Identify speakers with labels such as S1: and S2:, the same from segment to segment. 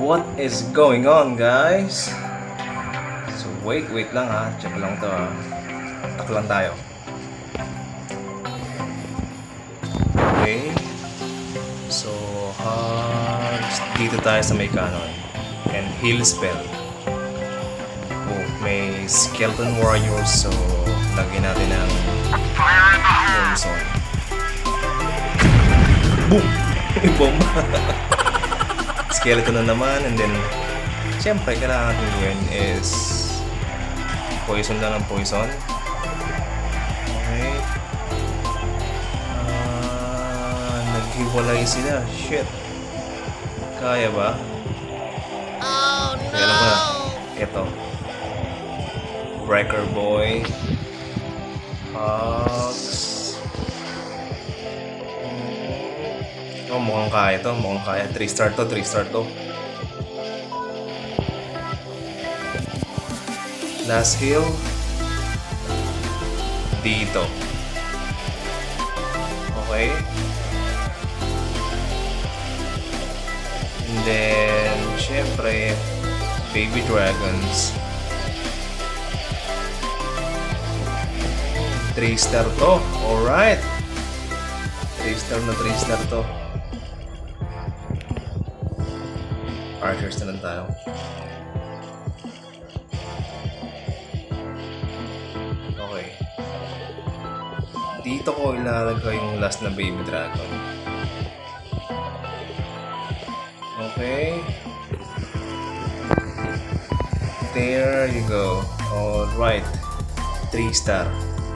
S1: What is going on, guys? So wait lang ha. Check lang to ha. Tak lang tayo. Okay. So dito tayo sa may canon. And heal spell. Oh, may skeleton warriors. So lagyan natin ng poison. Boom! Bomba! Skeleton na naman, and then siyempre kailangan natin gawin is poison lang ng poison. Okay. Naghiwalay sila. Shit. Kaya ba?
S2: Oh no!
S1: Kaya alam ko na. Ito. Wrecker Boy. Hugs. Oh, mukhang kaya to, mukhang kaya. 3 star to, 3 star to. Last heal. Dito. Okay. And then, syempre, baby dragons. 3 star to. Alright. 3 star na 3 star to. Archers na lang tayo. Okay. Dito ko ilalagay yung last na baby dragon. Okay. There you go. Alright. 3 star.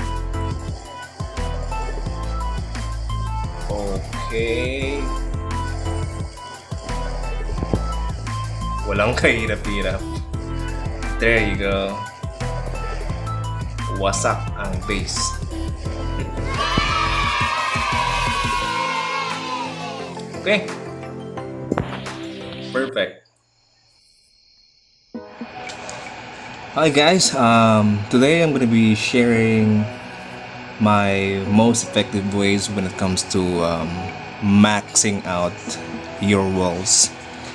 S1: Okay. Walang kahirap-hirap. There you go. Wasak ang base. Okay. Perfect. Hi guys. Today I'm going to be sharing my most effective ways when it comes to maxing out your walls.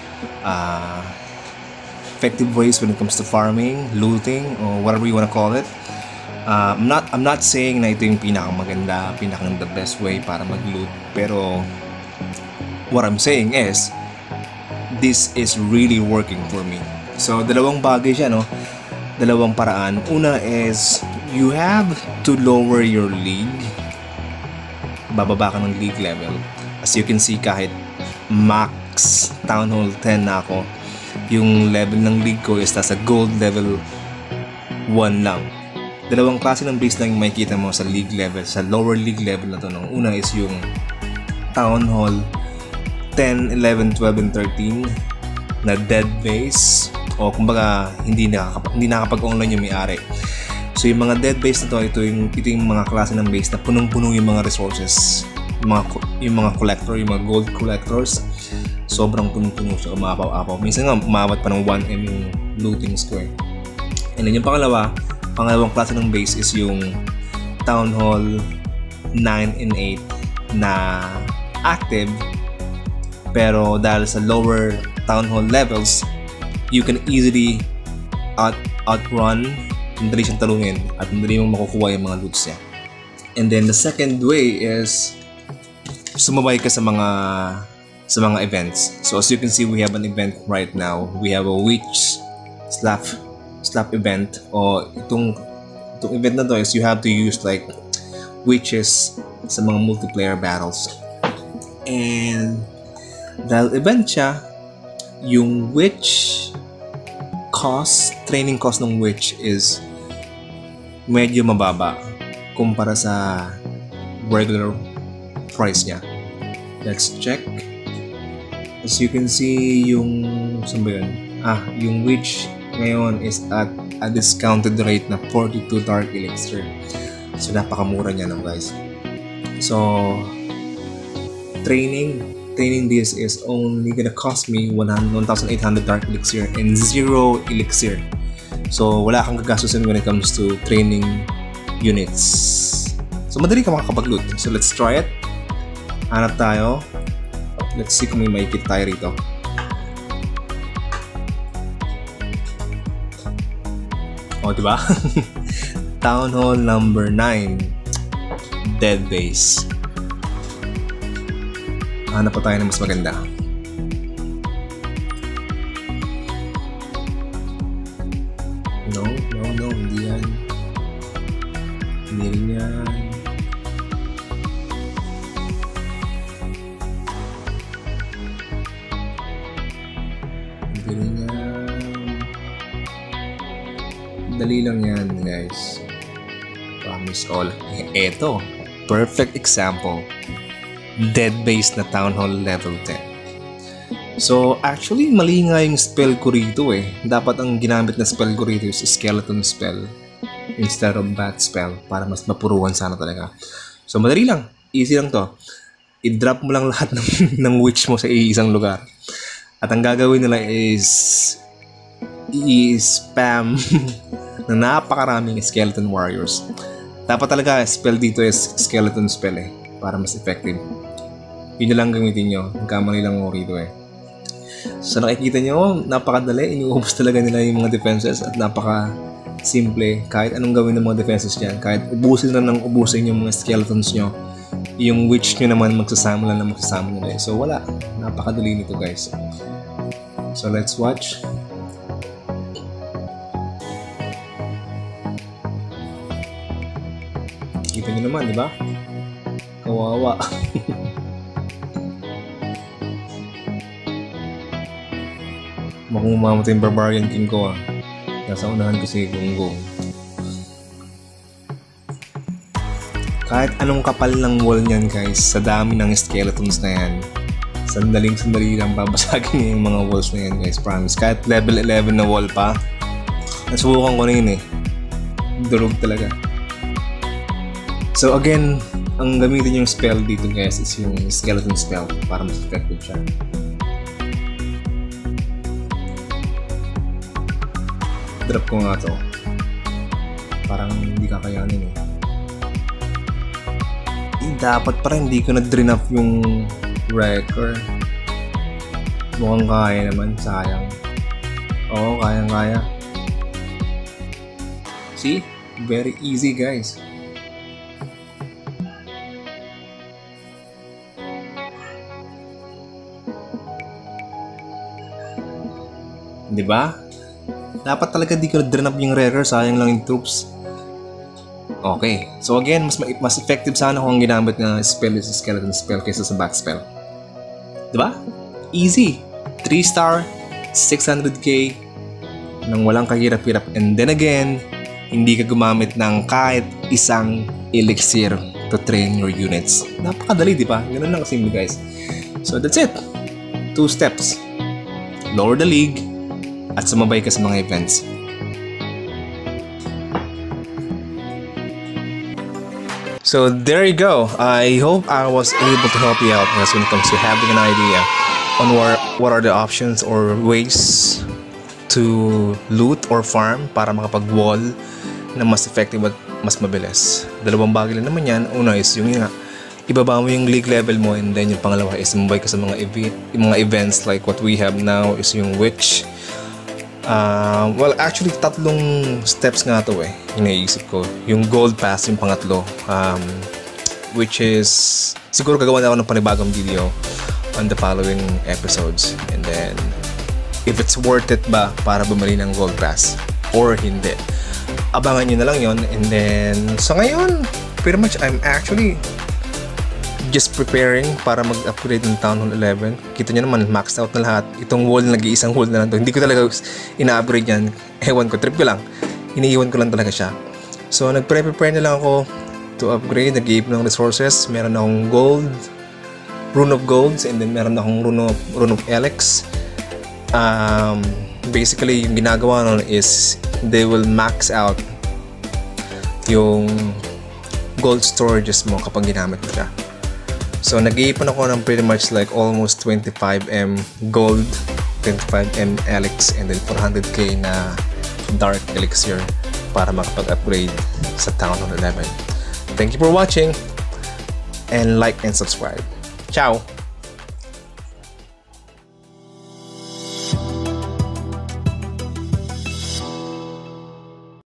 S1: Effective ways when it comes to farming, looting, or whatever you want to call it. I'm not saying na ito yung pinakamaganda, the best way para mag-loot, pero what I'm saying is this is really working for me. So dalawang bagay siya, no? Dalawang paraan. Una is you have to lower your league. Bababa ka ng league level. As you can see, kahit max Town Hall 10 na ako, yung level ng league ko is nasa gold level 1 lang. Dalawang klase ng base lang yung makikita mo sa league level, sa lower league level na to. Una is yung Town Hall 10, 11, 12, and 13 na dead base, o kumbaga hindi nakakapag-online yung may-ari. So yung mga dead base na to, ito yung mga klase ng base na punong-puno yung mga resources, yung mga collector, yung mga gold collectors. Sobrang punong-puno siya, umapaw-apaw. Minsan nga umabot pa ng 1M yung looting square. And then yung pangalawang klase ng base is yung Town Hall 9 and 8 na active, pero dahil sa lower Town Hall levels, you can easily outrun, madali siyang talungin at madali mong makukuha yung mga loots niya. And then the second way is sumabay ka sa mga events. So as you can see, we have an event right now. We have a witch slap event. O itong event na to is you have to use like witches sa mga multiplayer battles. And dahil event siya, yung witch training cost ng witch is medyo mababa kumpara sa regular price niya. Let's check. As you can see, yung saan ba yun? Yung witch ngayon is at a discounted rate na 42 dark elixir. So napakamura niya, no, guys. So training this is only gonna cost me 1,800 dark elixir and 0 elixir. So wala kang gagastusin when it comes to training units. So madali ka makakapag-loot. So let's try it. Hanap tayo. Let's see kung may makikita tayo rito. O, diba? Town Hall number 9. Dead base. Hanap pa tayo ng mas maganda. No, hindi yan. Hindi rin yan. Hindi rin yan. Dali lang yan, guys. Promise all. Eto, perfect example. Dead base na Town Hall level 10. So, actually, mali nga yung spell ko rito eh. Dapat ang ginamit na spell ko rito is skeleton spell instead of bat spell para mas mapuruan sana talaga. So, madali lang. Easy lang to. I-drop mo lang lahat ng witch mo sa isang lugar. At ang gagawin nila is i-spam ng napakaraming skeleton warriors. Dapat talaga spell dito is skeleton spell eh, para mas effective. Yun na lang gamitin nyo. Nagkamali lang ako rito eh. So nakikita nyo, napakadali. Inuubos talaga nila yung mga defenses at napaka-simple. Kahit anong gawin ng mga defenses dyan, kahit ubusin na ng ubusin yung mga skeletons nyo, yung witch nyo naman magsasama lang na magsasama nila eh. So wala. Napakadali nito guys. So let's watch. Kita nyo naman, di ba? Kawawa. Mukhang umamatay yung barbarian king ko ah. Nasa unahan ko si Gonggong. Kahit anong kapal ng wall niyan guys, sa dami ng skeletons na yan, sandaling-sandali lang babasagin niya yung mga walls na yan guys, promise. Kahit level 11 na wall pa, nasubukan ko na yun eh. Durog talaga. So again, ang gamitin yung spell dito guys is yung skeleton spell para mas effective siya. Drop ko nga to. Parang hindi kakayanin eh. Dapat pa rin hindi ko na-drain up yung wrecker. Mukhang kaya naman, sayang. Oo, kayang-kaya. See? Very easy guys. Diba? Dapat talaga di ko na-drain up yung wrecker, sayang lang yung troops. Okay. So again, mas effective sana kung ang ginamit na spell is skeleton spell kaysa sa back spell. Diba? Easy. 3 star, 600k, nang walang kahirap-hirap. And then again, hindi ka gumamit ng kahit isang elixir to train your units. Napakadali, di ba? Ganun lang kasimple guys. So that's it. 2 steps. Lower the league at sumabay ka sa mga events. So there you go. I hope I was able to help you out when it comes to having an idea on what are the options or ways to loot or farm para makapag-wall na mas effective at mas mabilis. Dalawang bagay lang naman yan. Una is yung ibaba mo yung league level mo, and then yung pangalawa is sumabay ka sa mga events like what we have now is yung witch. Well, actually, 3 steps nga to eh, yung naisip ko. Yung gold pass, yung pangatlo, which is, siguro gagawa na ako ng panibagong video on the following episodes. And then, if it's worth it ba para bumili ng gold pass or hindi, abangan nyo na lang yon. And then, so ngayon, pretty much I'm actually just preparing para mag-upgrade ng Town Hall 11. Kita nyo naman, maxed out na lahat. Itong wall, nag-iisang wall na lang to. Hindi ko talaga ina-upgrade yan. Ewan ko, trip ko lang. Iniiwan ko lang talaga siya. So, nag-prepare na lang ako to upgrade. Nag-iip ng resources. Meron akong gold, rune of golds, and then meron akong rune of elix. Basically, yung ginagawa nun is they will max out yung gold storages mo kapag ginamit mo siya. So, nag-iipon ako ng pretty much like almost 25M gold, 25M elix, and then 400k na dark elixir para makapag-upgrade sa Town Hall 11. Thank you for watching, and like and subscribe. Ciao!